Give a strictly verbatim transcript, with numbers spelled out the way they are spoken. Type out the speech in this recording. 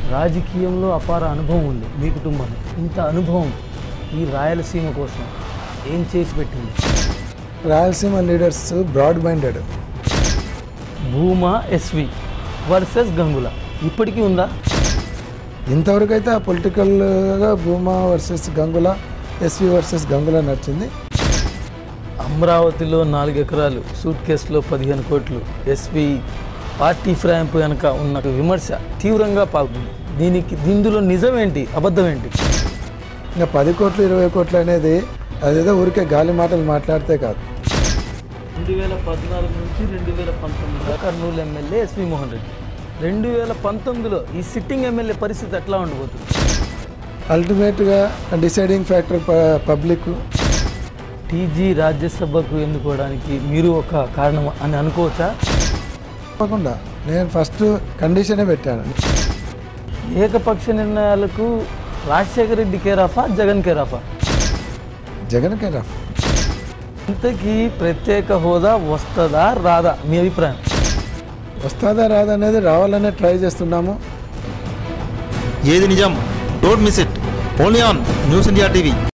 రాజకీయంలో అపార అనుభవం ఉంది మీ కుటుంబం. ఇంత అనుభవం ఈ రాయలసీమ కోసం ఏం చేసి పెట్టింది? Rayalaseema leaders broad minded. Bhuma SV versus Gangula ఇప్పటికీ ఉందా? ఇంతవరకు అయితే ఆ పొలిటికల్గా Bhuma versus Gangula, SV versus Gangula నడిచింది. అమరావతిలో నాలుగు ఎకరాలు, సూట్ కేసులో పదిహేను కోట్లు, ఎస్వి పార్టీ ఫ్రాంపు వెనక ఉన్న విమర్శ తీవ్రంగా పాల్గొంది. దీనికి ఇందులో నిజమేంటి, అబద్ధం ఏంటి? ఇంకా పది కోట్లు ఇరవై కోట్లు అనేది అదేదో ఊరికే గాలి మాటలు మాట్లాడితే కాదు. రెండు వేల పద్నాలుగు నుంచి రెండు వేల పంతొమ్మిదిలో కర్నూలు ఎమ్మెల్యే ఎస్వి మోహన్ రెడ్డి. రెండు వేల పంతొమ్మిదిలో ఈ సిట్టింగ్ ఎమ్మెల్యే పరిస్థితి ఎట్లా ఉండబోతుంది? అల్టిమేట్గా డిసైడింగ్ ఫ్యాక్టర్ పబ్లిక్. టీజీ రాజ్యసభకు ఎన్నుకోవడానికి మీరు ఒక కారణం అని అనుకోవచ్చా? తప్పకుండా. నేను ఫస్ట్ కండిషనే పెట్టాను. ఏకపక్ష నిర్ణయాలకు రాజశేఖర రెడ్డి కేరాఫా, జగన్ కేరాఫా? జగన్ కేరాఫ్. ఇంతకీ ప్రత్యేక హోదా వస్తుందా రాదా మీ అభిప్రాయం? వస్తుందా రాదా అనేది రావాలనే ట్రై చేస్తున్నాము. ఏది నిజం? Don't miss it. Only on news India TV.